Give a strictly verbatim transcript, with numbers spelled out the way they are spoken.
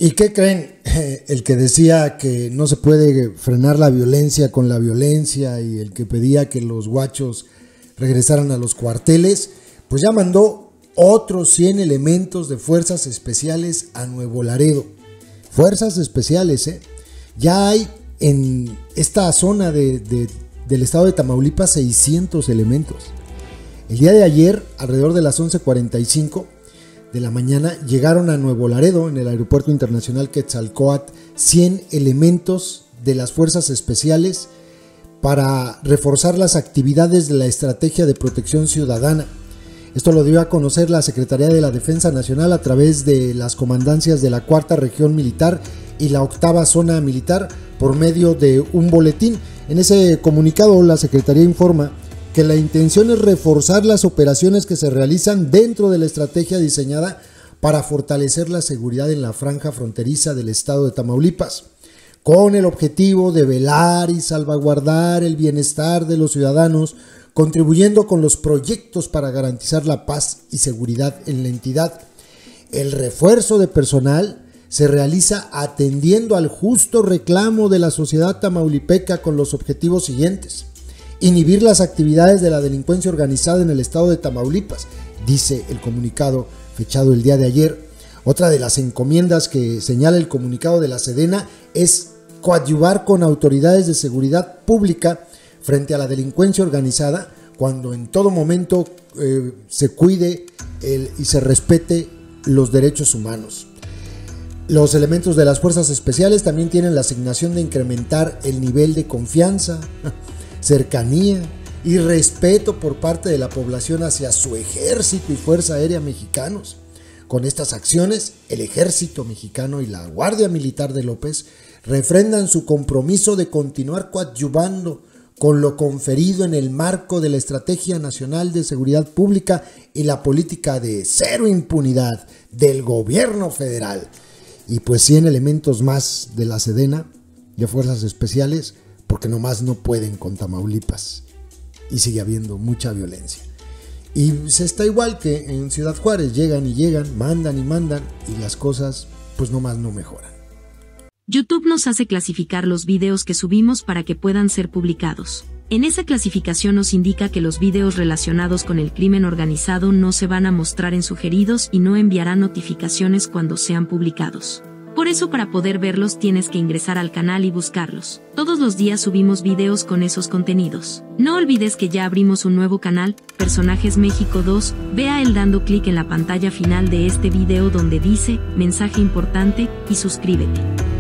¿Y qué creen? El que decía que no se puede frenar la violencia con la violencia y el que pedía que los guachos regresaran a los cuarteles, pues ya mandó otros cien elementos de fuerzas especiales a Nuevo Laredo. Fuerzas especiales, ¿eh? Ya hay en esta zona de, de, del estado de Tamaulipas seiscientos elementos. El día de ayer, alrededor de las once cuarenta y cinco de la mañana, llegaron a Nuevo Laredo, en el Aeropuerto Internacional Quetzalcóatl, cien elementos de las fuerzas especiales para reforzar las actividades de la Estrategia de Protección Ciudadana. Esto lo dio a conocer la Secretaría de la Defensa Nacional a través de las comandancias de la Cuarta Región Militar y la Octava Zona Militar por medio de un boletín. En ese comunicado, la Secretaría informa que la intención es reforzar las operaciones que se realizan dentro de la estrategia diseñada para fortalecer la seguridad en la franja fronteriza del estado de Tamaulipas, con el objetivo de velar y salvaguardar el bienestar de los ciudadanos, contribuyendo con los proyectos para garantizar la paz y seguridad en la entidad. El refuerzo de personal se realiza atendiendo al justo reclamo de la sociedad tamaulipeca con los objetivos siguientes: inhibir las actividades de la delincuencia organizada en el estado de Tamaulipas, dice el comunicado fechado el día de ayer. Otra de las encomiendas que señala el comunicado de la Sedena es coadyuvar con autoridades de seguridad pública frente a la delincuencia organizada, cuando en todo momento eh, se cuide el, y se respete los derechos humanos. Los elementos de las fuerzas especiales también tienen la asignación de incrementar el nivel de confianza, cercanía y respeto por parte de la población hacia su ejército y fuerza aérea mexicanos. Con estas acciones, el ejército mexicano y la Guardia Militar de López refrendan su compromiso de continuar coadyuvando con lo conferido en el marco de la Estrategia Nacional de Seguridad Pública y la política de cero impunidad del gobierno federal. Y pues cien elementos más de la Sedena y fuerzas especiales, porque nomás no pueden con Tamaulipas y sigue habiendo mucha violencia. Y se está igual que en Ciudad Juárez, llegan y llegan, mandan y mandan y las cosas pues nomás no mejoran. YouTube nos hace clasificar los videos que subimos para que puedan ser publicados. En esa clasificación nos indica que los videos relacionados con el crimen organizado no se van a mostrar en sugeridos y no enviarán notificaciones cuando sean publicados. Por eso, para poder verlos tienes que ingresar al canal y buscarlos. Todos los días subimos videos con esos contenidos. No olvides que ya abrimos un nuevo canal, Personajes México dos, ve a él dando clic en la pantalla final de este video donde dice, mensaje importante, y suscríbete.